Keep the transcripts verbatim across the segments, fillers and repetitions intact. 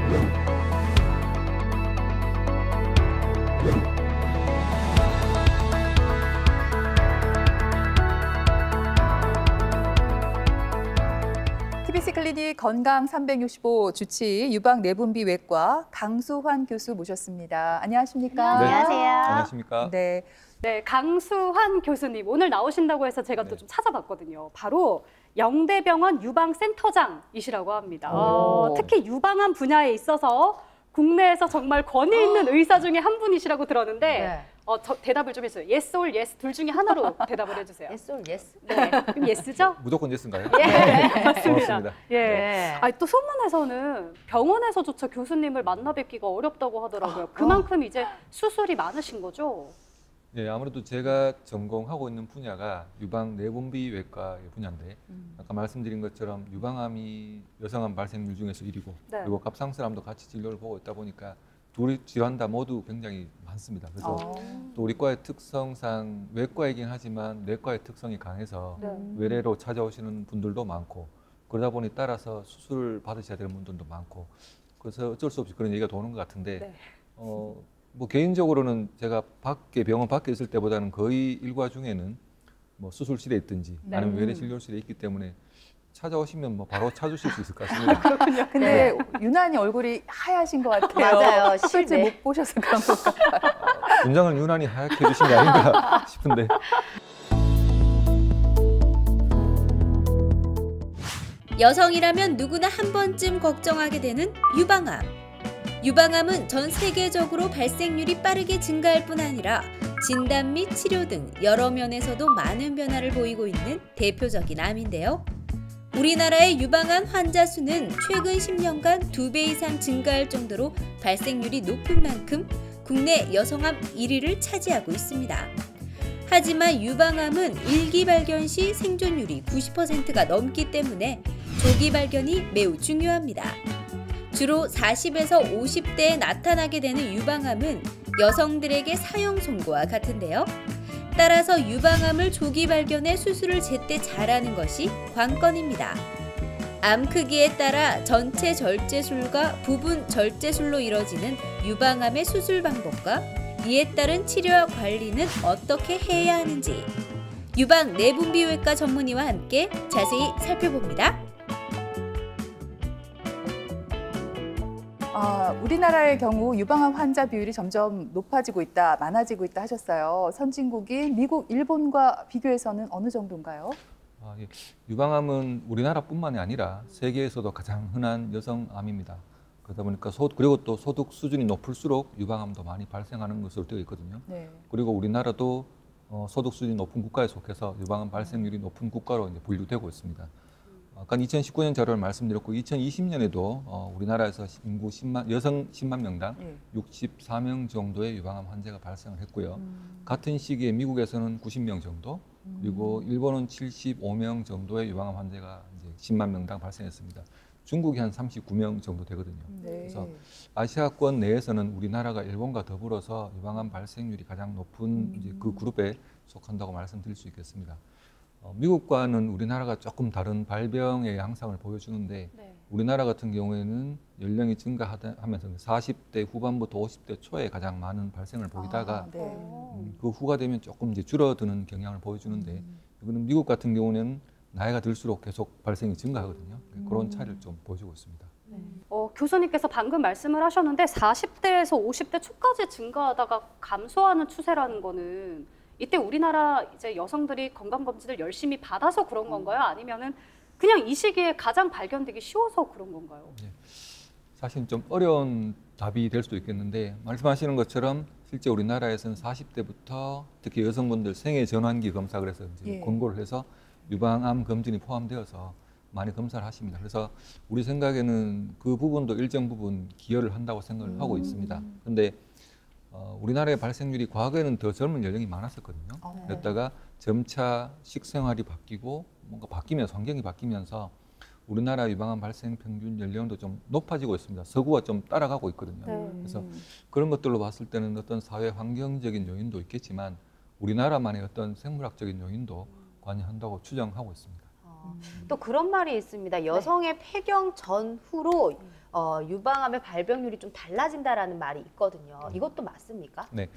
티비씨 클리닉 건강 삼백육십오 주치 유방내분비외과 강수환 교수 모셨습니다. 안녕하십니까? 네. 안녕하세요. 안녕하십니까? 네. 네, 강수환 교수님 오늘 나오신다고 해서 제가 네. 또 좀 찾아봤거든요. 바로 영대병원 유방센터장이시라고 합니다. 어, 특히 유방암 분야에 있어서 국내에서 정말 권위 있는 의사 중에 한 분이시라고 들었는데 네. 어, 저 대답을 좀 해주세요. yes or yes 둘 중에 하나로 대답을 해주세요. yes or yes. 네, 그럼 yes죠? 무조건 예스인가요? 예, 맞습니다. 고맙습니다. 예. 네. 아니, 또 소문에서는 병원에서조차 교수님을 만나 뵙기가 어렵다고 하더라고요. 그만큼 이제 수술이 많으신 거죠? 네, 아무래도 제가 전공하고 있는 분야가 유방내분비외과의 분야인데 음. 아까 말씀드린 것처럼 유방암이 여성암 발생률 중에서 일 위고 네. 그리고 갑상선암도 같이 진료를 보고 있다 보니까 두 질환 다 모두 굉장히 많습니다. 그래서 어. 또 우리 과의 특성상 외과이긴 하지만 내과의 특성이 강해서 네. 외래로 찾아오시는 분들도 많고 그러다 보니 따라서 수술을 받으셔야 되는 분들도 많고 그래서 어쩔 수 없이 그런 얘기가 도는 것 같은데 네. 어, 뭐 개인적으로는 제가 밖에 병원 밖에 있을 때보다는 거의 일과 중에는 뭐 수술실에 있든지 네. 아니면 외래 진료실에 있기 때문에 찾아오시면 뭐 바로 찾으실 수 있을 것 같습니다. 그렇군요. 근데 유난히 얼굴이 하얗신 것 같아요. 맞아요. 실제 실내. 못 보셔서 그런 건가요? 분장을 유난히 하얗게 해주신 게 아닌가 싶은데. 여성이라면 누구나 한 번쯤 걱정하게 되는 유방암. 유방암은 전 세계적으로 발생률이 빠르게 증가할 뿐 아니라 진단 및 치료 등 여러 면에서도 많은 변화를 보이고 있는 대표적인 암인데요. 우리나라의 유방암 환자 수는 최근 십 년간 두 배 이상 증가할 정도로 발생률이 높은 만큼 국내 여성암 일 위를 차지하고 있습니다. 하지만 유방암은 일기 발견 시 생존율이 구십 퍼센트가 넘기 때문에 조기 발견이 매우 중요합니다. 주로 사십에서 오십 대에 나타나게 되는 유방암은 여성들에게 사형 선고와 같은데요. 따라서 유방암을 조기 발견해 수술을 제때 잘하는 것이 관건입니다. 암 크기에 따라 전체 절제술과 부분 절제술로 이뤄지는 유방암의 수술 방법과 이에 따른 치료와 관리는 어떻게 해야 하는지 유방 내분비외과 전문의와 함께 자세히 살펴봅니다. 아, 우리나라의 경우 유방암 환자 비율이 점점 높아지고 있다, 많아지고 있다 하셨어요. 선진국인 미국, 일본과 비교해서는 어느 정도인가요? 아, 예. 유방암은 우리나라뿐만이 아니라 세계에서도 가장 흔한 여성암입니다. 그러다 보니까 소, 그리고 또 소득 수준이 높을수록 유방암도 많이 발생하는 것으로 되어 있거든요. 네. 그리고 우리나라도 어, 소득 수준이 높은 국가에 속해서 유방암 발생률이 높은 국가로 이제 분류되고 있습니다. 아까 이천십구 년 자료를 말씀드렸고 이천이십 년에도 어, 우리나라에서 인구 십만, 여성 십만 명당 네. 육십사 명 정도의 유방암 환자가 발생을 했고요. 음. 같은 시기에 미국에서는 구십 명 정도, 그리고 일본은 칠십오 명 정도의 유방암 환자가 이제 십만 명당 발생했습니다. 중국이 한 삼십구 명 정도 되거든요. 네. 그래서 아시아권 내에서는 우리나라가 일본과 더불어서 유방암 발생률이 가장 높은 음. 이제 그 그룹에 속한다고 말씀드릴 수 있겠습니다. 어, 미국과는 우리나라가 조금 다른 발병의 양상을 보여주는데 네. 우리나라 같은 경우에는 연령이 증가하면서 사십 대 후반부터 오십 대 초에 가장 많은 발생을 보이다가 아, 네. 음, 그 후가 되면 조금 이제 줄어드는 경향을 보여주는데 이거는 미국 같은 경우는 나이가 들수록 계속 발생이 증가하거든요. 그런 차이를 좀 보여주고 있습니다. 어, 교수님께서 방금 말씀을 하셨는데 사십 대에서 오십 대 초까지 증가하다가 감소하는 추세라는 거는 이때 우리나라 이제 여성들이 건강검진을 열심히 받아서 그런 건가요? 아니면은 그냥 이 시기에 가장 발견되기 쉬워서 그런 건가요? 네. 사실 좀 어려운 답이 될 수도 있겠는데 말씀하시는 것처럼 실제 우리나라에서는 사십 대부터 특히 여성분들 생애 전환기 검사 그래서 이제 예. 권고를 해서 유방암 검진이 포함되어서 많이 검사를 하십니다. 그래서 우리 생각에는 그 부분도 일정 부분 기여를 한다고 생각을 음. 하고 있습니다. 그런데 어, 우리나라의 발생률이 과거에는 더 젊은 연령이 많았었거든요. 어. 그랬다가 점차 식생활이 바뀌고 뭔가 바뀌면서 환경이 바뀌면서 우리나라 유방암 발생 평균 연령도 좀 높아지고 있습니다. 서구가 좀 따라가고 있거든요. 네. 그래서 그런 것들로 봤을 때는 어떤 사회 환경적인 요인도 있겠지만 우리나라만의 어떤 생물학적인 요인도 관여한다고 추정하고 있습니다. 또 그런 말이 있습니다. 여성의 폐경 전후로 어, 유방암의 발병률이 좀 달라진다라는 말이 있거든요. 이것도 맞습니까? 네,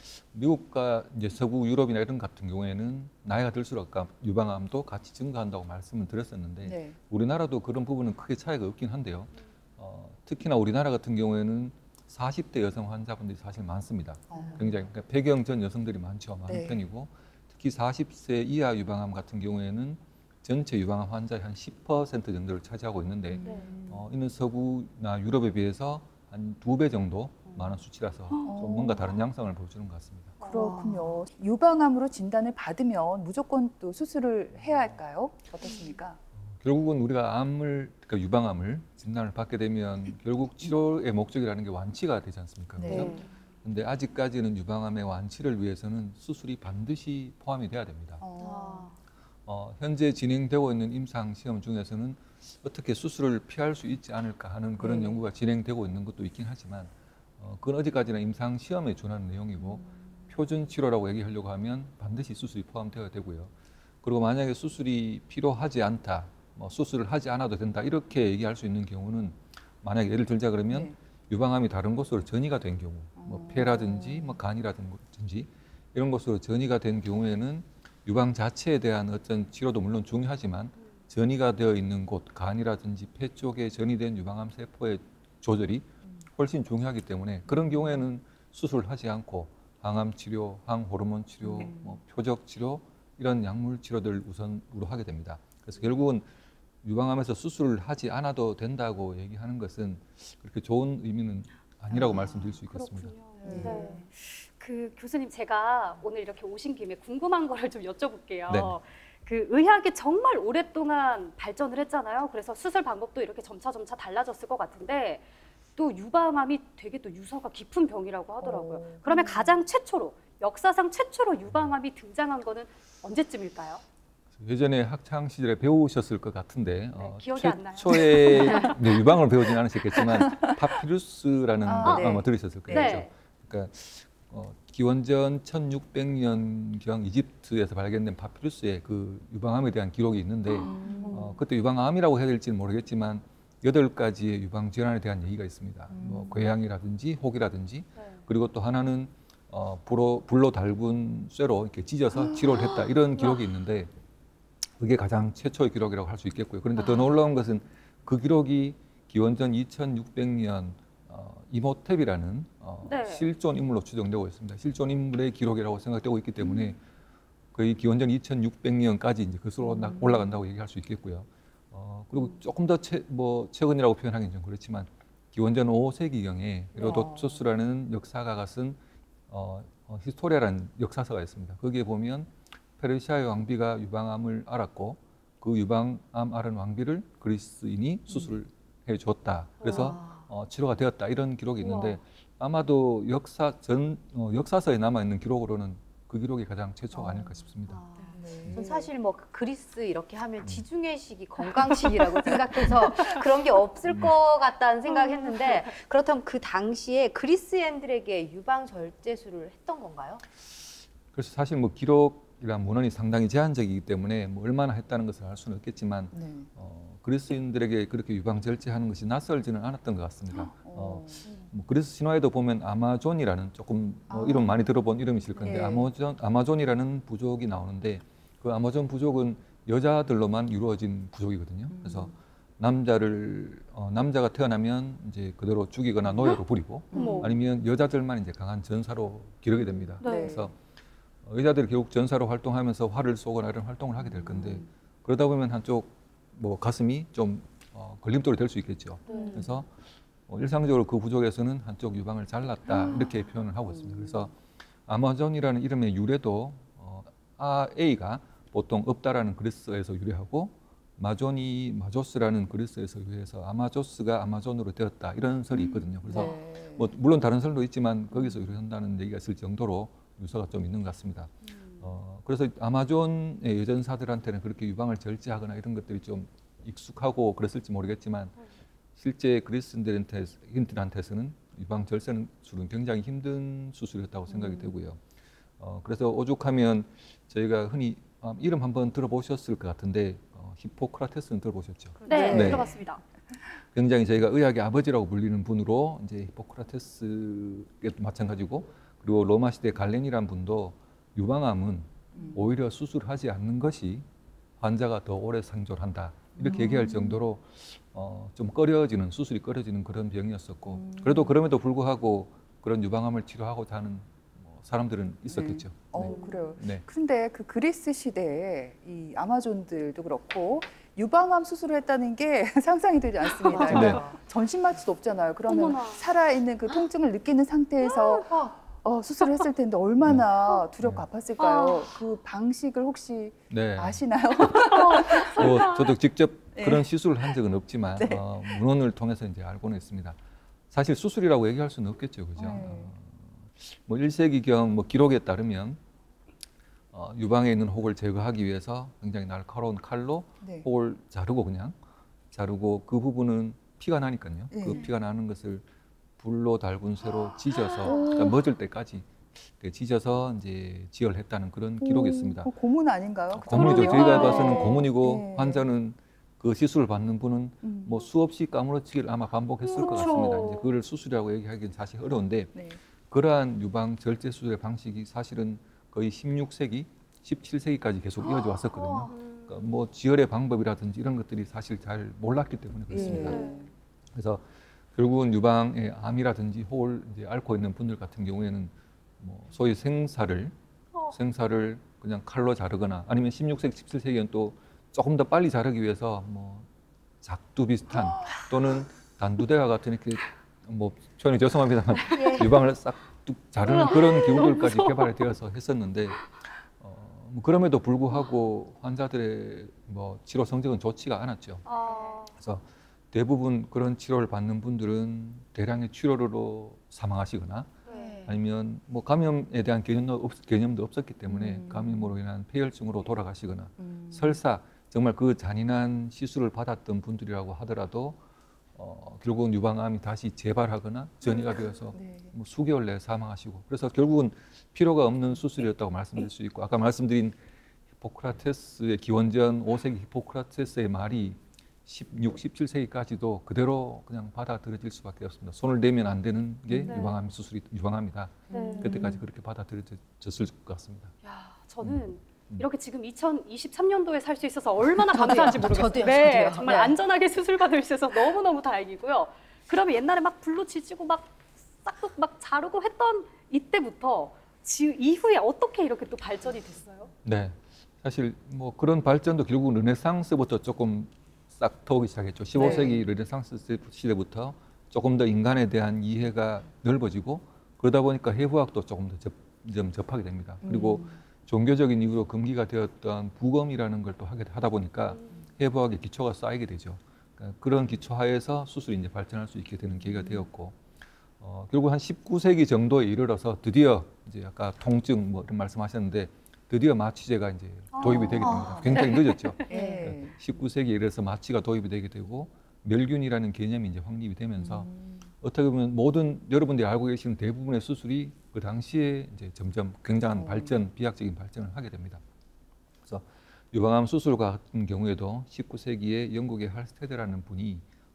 미국과 이제 서구 유럽이나 이런 같은 경우에는 나이가 들수록 아까 유방암도 같이 증가한다고 말씀을 드렸었는데 네. 우리나라도 그런 부분은 크게 차이가 없긴 한데요. 어, 특히나 우리나라 같은 경우에는 사십 대 여성 환자분들이 사실 많습니다. 어. 굉장히 그러니까 폐경 전 여성들이 많죠, 많은 네. 편이고 특히 사십 세 이하 유방암 같은 경우에는 전체 유방암 환자의 한 십 퍼센트 정도를 차지하고 있는데 음. 어, 이는 서구나 유럽에 비해서 한 두 배 정도 많은 수치라서 좀 뭔가 다른 양상을 보여주는 것 같습니다. 그렇군요. 유방암으로 진단을 받으면 무조건 또 수술을 해야 할까요? 어떻습니까? 결국은 우리가 암을, 그러니까 유방암을 진단을 받게 되면 결국 치료의 목적이라는 게 완치가 되지 않습니까? 네. 그래서 근데 아직까지는 유방암의 완치를 위해서는 수술이 반드시 포함이 돼야 됩니다. 어. 어, 현재 진행되고 있는 임상 시험 중에서는 어떻게 수술을 피할 수 있지 않을까 하는 그런 네. 연구가 진행되고 있는 것도 있긴 하지만 어, 그건 어디까지나 임상 시험에 준하는 내용이고 표준 치료라고 얘기하려고 하면 반드시 수술이 포함되어야 되고요. 그리고 만약에 수술이 필요하지 않다, 뭐 수술을 하지 않아도 된다 이렇게 얘기할 수 있는 경우는 만약에 예를 들자 그러면 네. 유방암이 다른 곳으로 전이가 된 경우, 뭐 어. 폐라든지 뭐 간이라든지 이런 곳으로 전이가 된 경우에는 유방 자체에 대한 어떤 치료도 물론 중요하지만 전이가 되어 있는 곳, 간이라든지 폐 쪽에 전이된 유방암 세포의 조절이 훨씬 중요하기 때문에 그런 경우에는 수술을 하지 않고 항암 치료, 항호르몬 치료, 네. 뭐 표적 치료 이런 약물 치료들 우선으로 하게 됩니다. 그래서 결국은 유방암에서 수술을 하지 않아도 된다고 얘기하는 것은 그렇게 좋은 의미는 아니라고 아, 말씀드릴 수 있겠습니다. 네. 네. 그 교수님 제가 오늘 이렇게 오신 김에 궁금한 거를 좀 여쭤볼게요. 네. 그 의학이 정말 오랫동안 발전을 했잖아요. 그래서 수술 방법도 이렇게 점차 점차 달라졌을 것 같은데 또 유방암이 되게 또 유서가 깊은 병이라고 하더라고요. 어. 그러면 가장 최초로 역사상 최초로 유방암이 등장한 거는 언제쯤일까요? 예전에 학창 시절에 배우셨을 것 같은데 어, 기억이 안 나요. 최초에 네, 유방을 배우진 않으셨겠지만 파피루스라는 아, 거 네. 아마 들으셨을 거예요. 네. 그러니까 어, 기원전 천육백 년경 이집트에서 발견된 파피루스에 그 유방암에 대한 기록이 있는데 음. 어, 그때 유방암이라고 해야 될지는 모르겠지만 여덟 가지의 유방 질환에 대한 얘기가 있습니다. 뭐 궤양이라든지 혹이라든지 네. 그리고 또 하나는 어, 불로, 불로 달군 쇠로 이렇게 찢어서 치료를 했다 이런 기록이 있는데 그게 가장 최초의 기록이라고 할 수 있겠고요. 그런데 더 놀라운 것은 그 기록이 기원전 이천육백 년 어, 이모텝이라는 어, 네. 실존 인물로 추정되고 있습니다. 실존 인물의 기록이라고 생각되고 있기 때문에 거의 기원전 이천육백 년까지 이제 거슬러 올라- 올라간다고 얘기할 수 있겠고요. 어, 그리고 조금 더 최, 뭐 최근이라고 표현하기는 좀 그렇지만 기원전 오 세기경에 헤로도토스라는 역사가가 쓴 어, 어, 히스토리아라는 역사서가 있습니다. 거기에 보면 페르시아의 왕비가 유방암을 앓았고 그 유방암 앓은 왕비를 그리스인이 수술을 해줬다. 그래서 어, 치료가 되었다. 이런 기록이 있는데 우와. 아마도 역사 전 어, 역사서에 남아 있는 기록으로는 그 기록이 가장 최초가 아닐까 싶습니다. 네. 전 사실 뭐 그리스 이렇게 하면 지중해식이 건강식이라고 생각해서 그런 게 없을 것 같다는 생각했는데 그렇다면 그 당시에 그리스인들에게 유방 절제술을 했던 건가요? 그래서 사실 뭐 기록이란 문헌이 상당히 제한적이기 때문에 뭐 얼마나 했다는 것을 알 수는 없겠지만 네. 어, 그리스인들에게 그렇게 유방 절제하는 것이 낯설지는 않았던 것 같습니다. 어, 뭐 그리스 신화에도 보면 아마존이라는 조금 뭐 아. 이름 많이 들어본 이름이실 건데 예. 아마존 아마존이라는 부족이 나오는데 그 아마존 부족은 여자들로만 이루어진 부족이거든요. 그래서 남자를 어, 남자가 태어나면 이제 그대로 죽이거나 노예로 부리고 어머. 아니면 여자들만 이제 강한 전사로 기록이 됩니다. 네. 그래서 어, 여자들이 결국 전사로 활동하면서 활을 쏘거나 이런 활동을 하게 될 건데 그러다 보면 한쪽 뭐 가슴이 좀 어, 걸림돌이 될 수 있겠죠. 네. 그래서 어, 일상적으로 그 부족에서는 한쪽 유방을 잘랐다 이렇게 표현을 하고 있습니다. 그래서 아마존이라는 이름의 유래도 어, 아, A가 보통 없다라는 그리스어에서 유래하고 마존이 마조스라는 그리스어에서 유래해서 아마조스가 아마존으로 되었다 이런 설이 있거든요. 그래서 네. 뭐 물론 다른 설도 있지만 거기서 유래한다는 얘기가 있을 정도로 유서가 좀 있는 것 같습니다. 어, 그래서 아마존의 여전사들한테는 그렇게 유방을 절제하거나 이런 것들이 좀 익숙하고 그랬을지 모르겠지만 실제 그리스인들한테서는 유방 절제는 술은 굉장히 힘든 수술이었다고 생각이 되고요. 어, 그래서 오죽하면 저희가 흔히 아, 이름 한번 들어보셨을 것 같은데 어, 히포크라테스는 들어보셨죠? 네, 네. 들어봤습니다. 굉장히 저희가 의학의 아버지라고 불리는 분으로 이제 히포크라테스도 마찬가지고 그리고 로마 시대 갈렌이라는 분도 유방암은 음. 오히려 수술하지 않는 것이 환자가 더 오래 생존한다 이렇게 음. 얘기할 정도로 어, 좀 꺼려지는 수술이 꺼려지는 그런 병이었었고 음. 그래도 그럼에도 불구하고 그런 유방암을 치료하고자 하는 뭐 사람들은 있었겠죠. 어, 그래요. 네. 그런데 그 그리스 시대에 이 아마존들도 그렇고 유방암 수술을 했다는 게 상상이 되지 않습니다. 네. 그러니까 전신마취도 없잖아요. 그러면 어머나. 살아있는 그 통증을 느끼는 상태에서 어, 수술을 했을 텐데 얼마나 두렵고 아팠을까요? 그 방식을 혹시 네. 아시나요? 뭐 저도 직접 네. 그런 시술을 한 적은 없지만 네. 어, 문헌을 통해서 이제 알고는 있습니다. 사실 수술이라고 얘기할 수는 없겠죠, 그죠? 네. 어, 뭐 일 세기경 뭐 기록에 따르면 어, 유방에 있는 혹을 제거하기 위해서 굉장히 날카로운 칼로 네. 혹을 자르고 그냥 자르고 그 부분은 피가 나니까요. 네. 그 피가 나는 것을 불로 달군 쇠로 찢어서 그러니까 멎을 때까지 이렇게 찢어서 이제 지혈했다는 그런 기록이 있습니다. 그 고문 아닌가요? 그 고문이죠. 그러니까요. 저희가 봐서는 네. 고문이고 네. 환자는 그 시술을 받는 분은 음. 뭐 수없이 까무러치기를 아마 반복했을 것 그렇죠. 같습니다. 이제 그걸 수술이라고 얘기하기는 사실 어려운데 네. 그러한 유방 절제 수술의 방식이 사실은 거의 십육 세기, 십칠 세기까지 계속 이어져 왔었거든요. 음. 그러니까 뭐 지혈의 방법이라든지 이런 것들이 사실 잘 몰랐기 때문에 그렇습니다. 예. 그래서 결국은 유방에 암이라든지 혹을 이제 앓고 있는 분들 같은 경우에는 뭐 소위 생사를 어. 생사를 그냥 칼로 자르거나 아니면 십육 세기, 십칠 세기엔 또 조금 더 빨리 자르기 위해서 뭐 작두 비슷한 또는 단두대와 같은 이렇게 뭐 표현이 죄송합니다만 유방을 싹 뚝 자르는 그런 기구들까지 개발이 되어서 했었는데 어, 뭐 그럼에도 불구하고 환자들의 뭐 치료 성적은 좋지가 않았죠. 아, 그래서 대부분 그런 치료를 받는 분들은 대량의 출혈으로 사망하시거나 네. 아니면 뭐 감염에 대한 개념도, 없, 개념도 없었기 때문에 음. 감염으로 인한 폐혈증으로 돌아가시거나 음. 설사 정말 그 잔인한 시술을 받았던 분들이라고 하더라도 어, 결국은 유방암이 다시 재발하거나 전이가 되어서 네. 뭐 수개월 내에 사망하시고 그래서 결국은 필요가 없는 수술이었다고 말씀드릴 수 있고 아까 말씀드린 히포크라테스의 기원전 오 세기 히포크라테스의 말이 십육, 십칠 세기까지도 그대로 그냥 받아들여질 수밖에 없습니다. 손을 대면 안 되는 게 네. 유방암 수술이 유방암이다. 네. 그때까지 그렇게 받아들여졌을 것 같습니다. 야, 저는 음. 이렇게 지금 이천이십삼 년도에 살 수 있어서 얼마나 감사한지 모르겠어요. 저도요, 네, 저도요. 정말 네. 안전하게 수술 받을 수 있어서 너무너무 다행이고요. 그러면 옛날에 막 불로 지지고 막 싹둑 막 자르고 했던 이때부터 지, 이후에 어떻게 이렇게 또 발전이 됐어요? 네, 사실 뭐 그런 발전도 결국 르네상스부터 조금 싹 터오기 시작했죠. 십오 세기 네. 르네상스 시대부터 조금 더 인간에 대한 이해가 넓어지고 그러다 보니까 해부학도 조금 더 접, 좀 접하게 됩니다. 그리고 음. 종교적인 이유로 금기가 되었던 부검이라는 걸 또 하게 하다 보니까 해부학의 기초가 쌓이게 되죠. 그러니까 그런 기초 하에서 수술이 이제 발전할 수 있게 되는 계기가 되었고 어, 결국 한 십구 세기 정도에 이르러서 드디어 이제 아까 통증 뭐 이런 말씀하셨는데 드디어 마취제가 이제 도입이 되게 됩니다. 굉장히 늦었죠. 네. 십구 세기에 이르러서 마취가 도입이 되게 되고 멸균이라는 개념이 이제 확립이 되면서 음. 어떻게 보면 모든 여러분들이 알고 계시는 대부분의 수술이 그 당시에 이제 점점 굉장한 어. 발전, 비약적인 발전을 하게 됩니다. 그래서 유방암 수술 같은 경우에도 십구 세기에 영국의 할스테드라는 분이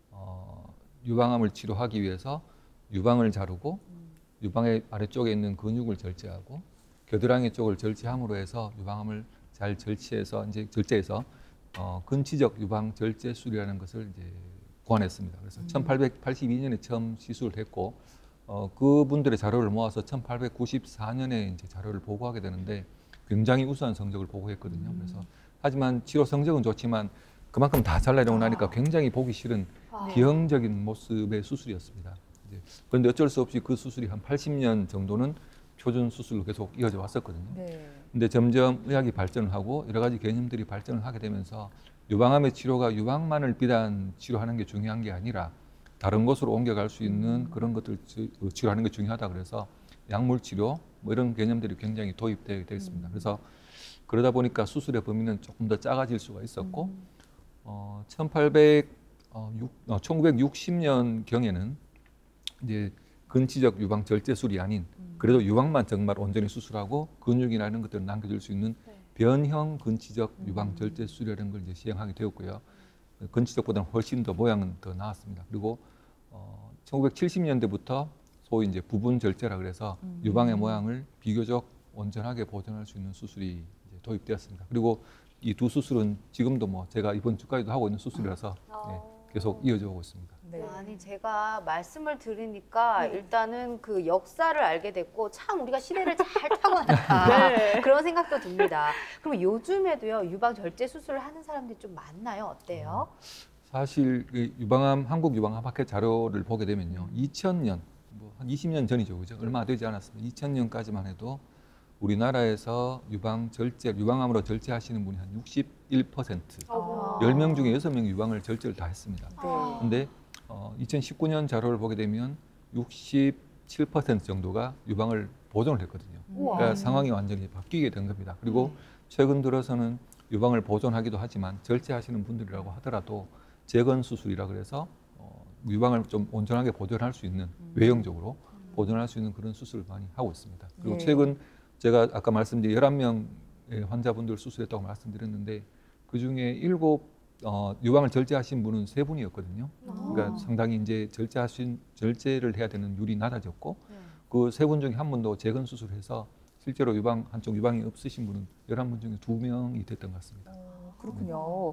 어, 유방암을 치료하기 위해서 유방을 자르고 유방의 아래쪽에 있는 근육을 절제하고 겨드랑이 쪽을 절제함으로 해서 유방암을 잘 절제해서 이제 절제해서 어, 근치적 유방 절제술이라는 것을 이제 고안했습니다. 그래서 음. 천팔백팔십이 년에 처음 시술을 했고 어, 그분들의 자료를 모아서 천팔백구십사 년에 이제 자료를 보고하게 되는데 굉장히 우수한 성적을 보고했거든요. 음. 그래서 하지만 치료 성적은 좋지만 그만큼 다 잘라내고 나니까 굉장히 보기 싫은 아. 기형적인 모습의 수술이었습니다. 이제 그런데 어쩔 수 없이 그 수술이 한 팔십 년 정도는 표준 수술로 계속 이어져 왔었거든요. 네. 근데 점점 의학이 발전을 하고 여러 가지 개념들이 발전을 하게 되면서 유방암의 치료가 유방만을 비단 치료하는 게 중요한 게 아니라 다른 곳으로 옮겨갈 수 있는 그런 것들 치료하는 게 중요하다 그래서 약물 치료 뭐 이런 개념들이 굉장히 도입되어 있습니다. 그래서 그러다 보니까 수술의 범위는 조금 더 작아질 수가 있었고 어, 천팔백, 어, 어, 천구백육십 년 경에는 이제 근치적 유방 절제술이 아닌 그래도 유방만 정말 온전히 수술하고 근육이나 이런 것들을 남겨줄 수 있는 변형 근치적 유방 절제 수술이라는 걸 이제 시행하게 되었고요. 근치적보다는 훨씬 더 모양은 더 나았습니다. 그리고 어, 천구백칠십 년대부터 소위 이제 부분 절제라 그래서 음. 유방의 모양을 비교적 온전하게 보존할 수 있는 수술이 이제 도입되었습니다. 그리고 이 두 수술은 지금도 뭐 제가 이번 주까지도 하고 있는 수술이라서 네, 계속 이어져 오고 있습니다. 네. 아니 제가 말씀을 들으니까 네. 일단은 그 역사를 알게 됐고 참 우리가 시대를 잘 타고났다 네. 그런 생각도 듭니다. 그럼 요즘에도요 유방 절제 수술을 하는 사람들이 좀 많나요? 어때요? 사실 그 유방암 한국 유방암 학회 자료를 보게 되면요, 이천 년 뭐 한 이십 년 전이죠, 그죠? 얼마 되지 않았습니다. 이천 년까지만 해도 우리나라에서 유방 절제, 유방암으로 절제하시는 분이 한 육십일 퍼센트, 아. 열 명 중에 여섯 명이 유방을 절제를 다 했습니다. 네. 그런데 어, 이천십구 년 자료를 보게 되면 육십칠 퍼센트 정도가 유방을 보존을 했거든요. 우와. 그러니까 상황이 완전히 바뀌게 된 겁니다. 그리고 최근 들어서는 유방을 보존하기도 하지만 절제하시는 분들이라고 하더라도 재건 수술이라 그래서 어, 유방을 좀 온전하게 보존할 수 있는 외형적으로 보존할 수 있는 그런 수술을 많이 하고 있습니다. 그리고 네. 최근 제가 아까 말씀드린 열한 명의 환자분들 수술했다고 말씀드렸는데 그중에 일곱 어, 유방을 절제하신 분은 세 분이었거든요. 그러니까 상당히 이제 절제하신 절제를 해야 되는 율이 낮아졌고 그 세 분 중에 한 분도 재건 수술해서 실제로 유방 한쪽 유방이 없으신 분은 열한 분 중에 두 명이 됐던 것 같습니다. 어, 그렇군요.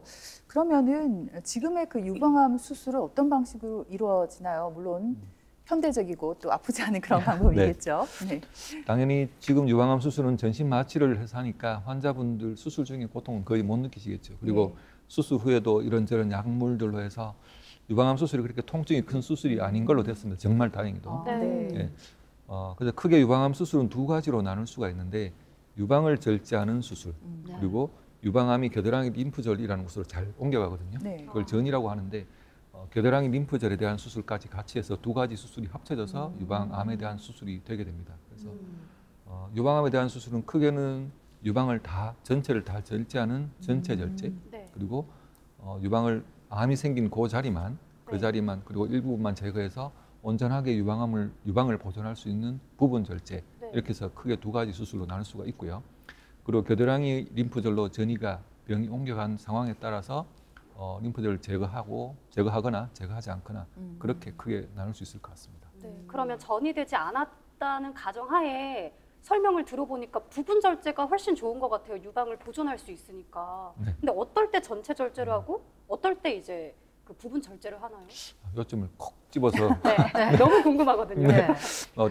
그러면은 지금의 그 유방암 수술은 어떤 방식으로 이루어지나요? 물론 현대적이고 또 아프지 않은 그런 방법이겠죠. 네. 당연히 지금 유방암 수술은 전신 마취를 해서 하니까 환자분들 수술 중에 고통은 거의 못 느끼시겠죠. 그리고 네. 수술 후에도 이런저런 약물들로 해서 유방암 수술이 그렇게 통증이 큰 수술이 아닌 걸로 됐습니다. 정말 다행히도. 아, 네. 네. 예. 어, 그래서 크게 유방암 수술은 두 가지로 나눌 수가 있는데 유방을 절제하는 수술 음. 네. 그리고 유방암이 겨드랑이 림프절이라는 곳으로 잘 옮겨가거든요. 네. 그걸 전이라고 하는데 어, 겨드랑이 림프절에 대한 수술까지 같이 해서 두 가지 수술이 합쳐져서 음. 유방암에 대한 수술이 되게 됩니다. 그래서 음. 어, 유방암에 대한 수술은 크게는 유방을 다 전체를 다 절제하는 전체 절제 네. 그리고 어, 유방을 암이 생긴 그 자리만 그 네. 자리만 그리고 일부분만 제거해서 온전하게 유방암을 유방을 보존할 수 있는 부분 절제 네. 이렇게 해서 크게 두 가지 수술로 나눌 수가 있고요. 그리고 겨드랑이 림프절로 전이가 병이 옮겨간 상황에 따라서 어, 림프절을 제거하고 제거하거나 제거하지 않거나 음. 그렇게 크게 나눌 수 있을 것 같습니다. 네. 그러면 전이 되지 않았다는 가정하에 설명을 들어보니까 부분 절제가 훨씬 좋은 것 같아요. 유방을 보존할 수 있으니까. 네. 근데 어떨 때 전체 절제를 하고 어떨 때 이제 그 부분 절제를 하나요? 요점을 콕 집어서 네. 너무 궁금하거든요. 네. 어,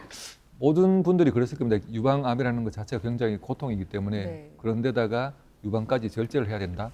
모든 분들이 그랬을 겁니다. 유방암이라는 것 자체가 굉장히 고통이기 때문에 네. 그런데다가 유방까지 절제를 해야 된다.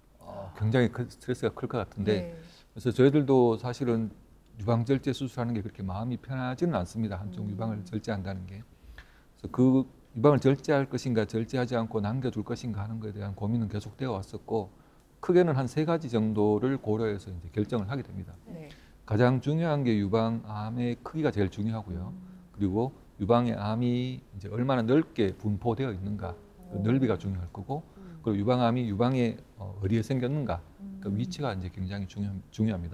어, 굉장히 큰 스트레스가 클 것 같은데 네. 그래서 저희들도 사실은 유방 절제 수술하는 게 그렇게 마음이 편하지는 않습니다. 한쪽 음. 유방을 절제한다는 게. 그래서 그 유방을 절제할 것인가 절제하지 않고 남겨둘 것인가 하는 것에 대한 고민은 계속되어 왔었고 크게는 한 세 가지 정도를 고려해서 이제 결정을 하게 됩니다. 네. 가장 중요한 게 유방암의 크기가 제일 중요하고요. 그리고 유방의 암이 이제 얼마나 넓게 분포되어 있는가, 그 넓이가 중요할 거고, 그리고 유방암이 유방의 어, 어디에 생겼는가, 그 위치가 이제 굉장히 중요, 중요합니다.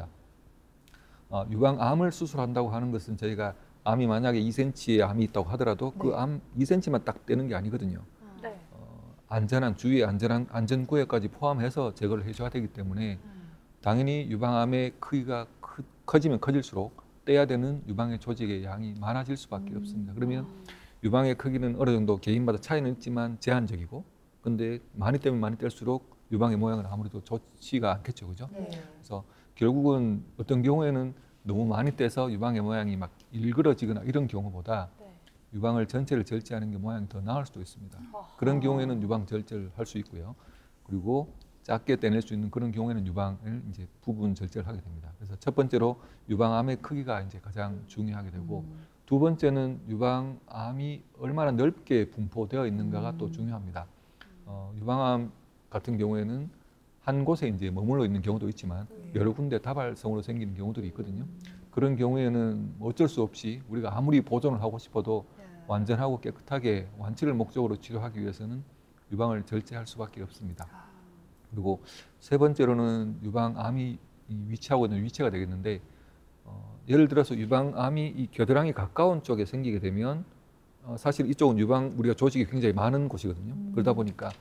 어, 유방암을 수술한다고 하는 것은 저희가 암이 만약에 이 센티미터의 암이 있다고 하더라도 그 네. 암 이 센티미터만 딱 떼는 게 아니거든요. 네. 어, 안전한 주위의 안전한 안전구역까지 포함해서 제거를 해줘야 되기 때문에 당연히 유방암의 크기가 크, 커지면 커질수록 떼야 되는 유방의 조직의 양이 많아질 수밖에 없습니다. 그러면 유방의 크기는 어느 정도 개인마다 차이는 있지만 제한적이고, 근데 많이 떼면 많이 뗄수록 유방의 모양은 아무래도 좋지가 않겠죠, 그죠? 네. 그래서 결국은 어떤 경우에는 너무 많이 떼서 유방의 모양이 막 일그러지거나 이런 경우보다 네. 유방을 전체를 절제하는 게 모양이 더 나을 수도 있습니다. 아하. 그런 경우에는 유방 절제를 할 수 있고요. 그리고 작게 떼낼 수 있는 그런 경우에는 유방을 이제 부분 절제를 하게 됩니다. 그래서 첫 번째로 유방암의 크기가 이제 가장 중요하게 되고, 음. 두 번째는 유방암이 얼마나 넓게 분포되어 있는가가 또 중요합니다. 어, 유방암 같은 경우에는 한 곳에 이제 머물러 있는 경우도 있지만 여러 군데 다발성으로 생기는 경우들이 있거든요. 그런 경우에는 어쩔 수 없이 우리가 아무리 보존을 하고 싶어도 완전하고 깨끗하게 완치를 목적으로 치료하기 위해서는 유방을 절제할 수밖에 없습니다. 그리고 세 번째로는 유방암이 위치하고 있는 위치가 되겠는데, 어, 예를 들어서 유방암이 이 겨드랑이 가까운 쪽에 생기게 되면 어, 사실 이쪽은 유방 우리가 조직이 굉장히 많은 곳이거든요. 그러다 보니까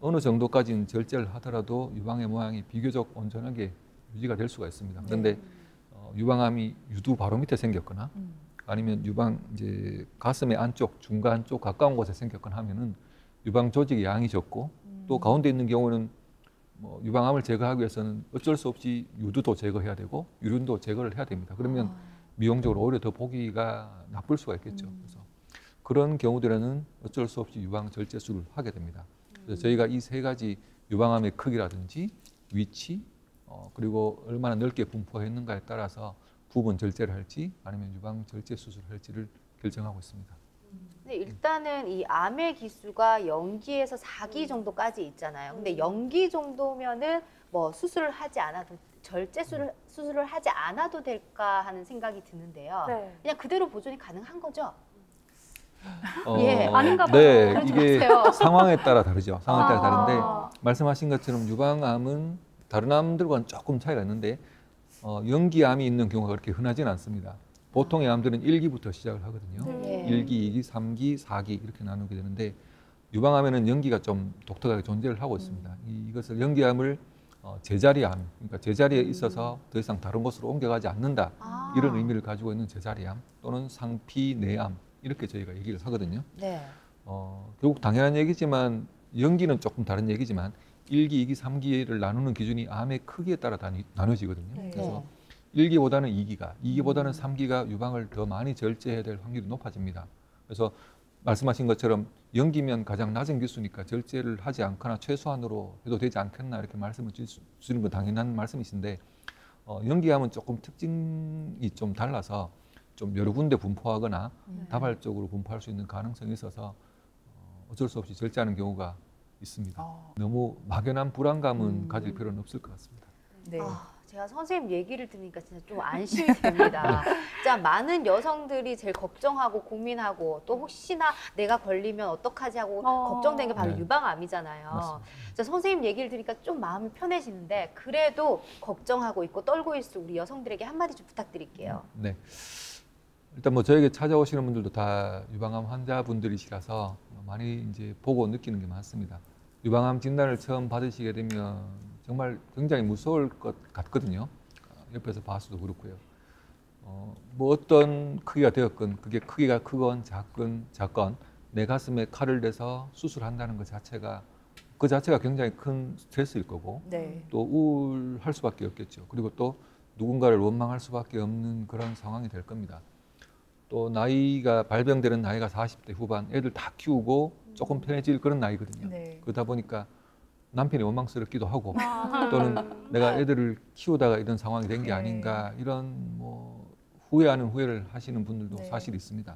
어느 정도까지는 절제를 하더라도 유방의 모양이 비교적 온전하게 유지가 될 수가 있습니다. 그런데 어, 유방암이 유두 바로 밑에 생겼거나 음. 아니면 유방 이제 가슴의 안쪽, 중간 쪽 가까운 곳에 생겼거나 하면은 유방 조직의 양이 적고 음. 또 가운데 있는 경우는 뭐 유방암을 제거하기 위해서는 어쩔 수 없이 유두도 제거해야 되고 유륜도 제거를 해야 됩니다. 그러면 아. 미용적으로 오히려 더 보기가 나쁠 수가 있겠죠. 음. 그래서 그런 경우들에는 어쩔 수 없이 유방 절제술을 하게 됩니다. 그래서 저희가 이 세 가지 유방암의 크기라든지 위치 어, 그리고 얼마나 넓게 분포했는가에 따라서 부분 절제를 할지 아니면 유방 절제 수술을 할지를 결정하고 있습니다. 근데 일단은 이 암의 기수가 영기에서 사 기 정도까지 있잖아요. 근데 영기 정도면은 뭐 수술을 하지 않아도 절제 수술을, 수술을 하지 않아도 될까 하는 생각이 드는데요. 네. 그냥 그대로 보존이 가능한 거죠? 어, 예, 아닌가 봐요. 네, 그러지 이게 마세요. 상황에 따라 다르죠. 상황에 따라 다른데 아. 말씀하신 것처럼 유방암은 다른 암들과는 조금 차이가 있는데 어, 연기암이 있는 경우가 그렇게 흔하지는 않습니다. 보통의 암들은 일 기부터 시작을 하거든요. 네. 일 기, 이 기, 삼 기, 사 기 이렇게 나누게 되는데 유방암에는 연기가 좀 독특하게 존재를 하고 있습니다. 이, 이것을 연기암을 어, 제자리암, 그러니까 제자리에 있어서 더 이상 다른 곳으로 옮겨가지 않는다. 아. 이런 의미를 가지고 있는 제자리암 또는 상피내암 이렇게 저희가 얘기를 하거든요. 네. 어, 결국 당연한 얘기지만 연기는 조금 다른 얘기지만 일 기, 이 기, 삼 기를 나누는 기준이 암의 크기에 따라 다니, 나눠지거든요. 네. 그래서 일 기보다는 이 기가, 이 기보다는 삼 기가 유방을 더 많이 절제해야 될 확률이 높아집니다. 그래서 말씀하신 것처럼 연기면 가장 낮은 기수니까 절제를 하지 않거나 최소한으로 해도 되지 않겠나 이렇게 말씀을 주시는 건 당연한 말씀이신데 어, 연기암은 조금 특징이 좀 달라서 좀 여러 군데 분포하거나 네. 다발적으로 분포할 수 있는 가능성이 있어서 어, 어쩔 수 없이 절제하는 경우가 있습니다. 어. 너무 막연한 불안감은 음. 가질 필요는 없을 것 같습니다. 네. 아, 제가 선생님 얘기를 들으니까 진짜 좀 안심이 됩니다. 진짜 많은 여성들이 제일 걱정하고 고민하고 또 혹시나 내가 걸리면 어떡하지 하고 어. 걱정되는 게 바로 네. 유방암이잖아요. 맞습니다. 진짜 선생님 얘기를 들으니까 좀 마음이 편해지는데 그래도 걱정하고 있고 떨고 있을 우리 여성들에게 한마디 좀 부탁드릴게요. 네. 일단 뭐 저에게 찾아오시는 분들도 다 유방암 환자분들이시라서 많이 이제 보고 느끼는 게 많습니다. 유방암 진단을 처음 받으시게 되면 정말 굉장히 무서울 것 같거든요. 옆에서 봐서도 그렇고요. 어, 뭐 어떤 크기가 되었건 그게 크기가 크건 작건 작건 내 가슴에 칼을 대서 수술한다는 것 자체가 그 자체가 굉장히 큰 스트레스일 거고 네. 또 우울할 수밖에 없겠죠. 그리고 또 누군가를 원망할 수밖에 없는 그런 상황이 될 겁니다. 또 나이가 발병되는 나이가 사십 대 후반 애들 다 키우고 조금 편해질 그런 나이거든요. 네. 그러다 보니까 남편이 원망스럽기도 하고 아. 또는 내가 애들을 키우다가 이런 상황이 된 게 네. 아닌가 이런 뭐 후회하는 후회를 하시는 분들도 네. 사실 있습니다.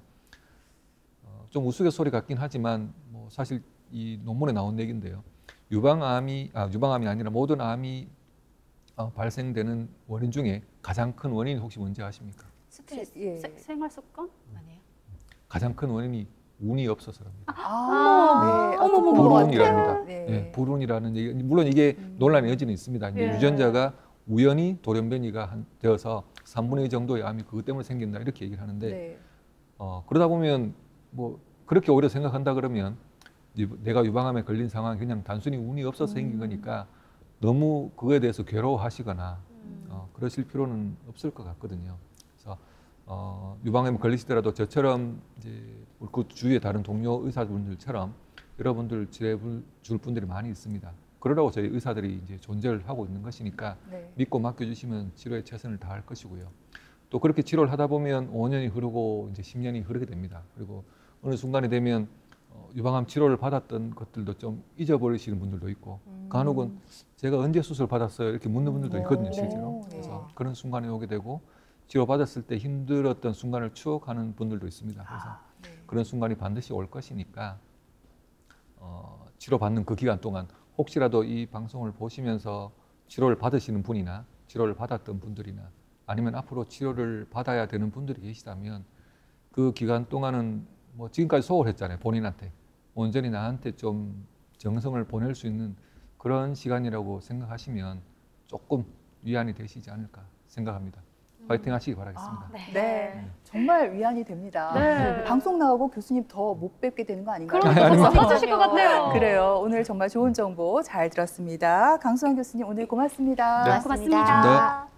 어, 좀 우스갯소리 같긴 하지만 뭐 사실 이 논문에 나온 얘기인데요. 유방암이 아, 유방암이 아니라 모든 암이 어, 발생되는 원인 중에 가장 큰 원인이 혹시 뭔지 아십니까? 스트레스 예. 세- 생활 습관? 아니에요? 가장 큰 원인이 운이 없어서랍니다. 아, 네. 어머, 어머, 그런 것 같아요. 불운이랍니다. 네. 예, 불운이라는 얘기. 물론 이게 음. 논란의 여지는 있습니다. 이제 예. 유전자가 우연히 돌연변이가 한- 되어서 삼분의 이 정도의 암이 그것 때문에 생긴다 이렇게 얘기를 하는데 네. 어, 그러다 보면 뭐 그렇게 오히려 생각한다 그러면 이제 내가 유방암에 걸린 상황이 그냥 단순히 운이 없어서 생긴 음. 거니까 너무 그거에 대해서 괴로워하시거나 음. 어, 그러실 필요는 없을 것 같거든요. 그래서 어, 유방암에 걸리시더라도 저처럼 이제 그 주위의 다른 동료 의사분들처럼 여러분들 치료해 줄 분들이 많이 있습니다. 그러라고 저희 의사들이 이제 존재를 하고 있는 것이니까 네. 믿고 맡겨주시면 치료에 최선을 다할 것이고요. 또 그렇게 치료를 하다 보면 오 년이 흐르고 이제 십 년이 흐르게 됩니다. 그리고 어느 순간이 되면 어, 유방암 치료를 받았던 것들도 좀 잊어버리시는 분들도 있고 음. 간혹은 제가 언제 수술 받았어요 이렇게 묻는 분들도 있거든요, 오, 실제로. 네. 그래서 그런 순간이 오게 되고 치료 받았을 때 힘들었던 순간을 추억하는 분들도 있습니다. 그래서 아, 네. 그런 순간이 반드시 올 것이니까 어, 치료 받는 그 기간 동안 혹시라도 이 방송을 보시면서 치료를 받으시는 분이나 치료를 받았던 분들이나 아니면 앞으로 치료를 받아야 되는 분들이 계시다면 그 기간 동안은 뭐 지금까지 소홀했잖아요, 본인한테. 온전히 나한테 좀 정성을 보낼 수 있는 그런 시간이라고 생각하시면 조금 위안이 되시지 않을까 생각합니다. 파이팅 하시기 바라겠습니다. 아, 네. 네, 정말 위안이 됩니다. 네. 방송 나가고 교수님 더 못 뵙게 되는 거 아닌가요? 그러니까 더 해주실 것 같네요. 그래요. 오늘 정말 좋은 정보 잘 들었습니다. 강수환 교수님 오늘 고맙습니다. 네. 고맙습니다. 네.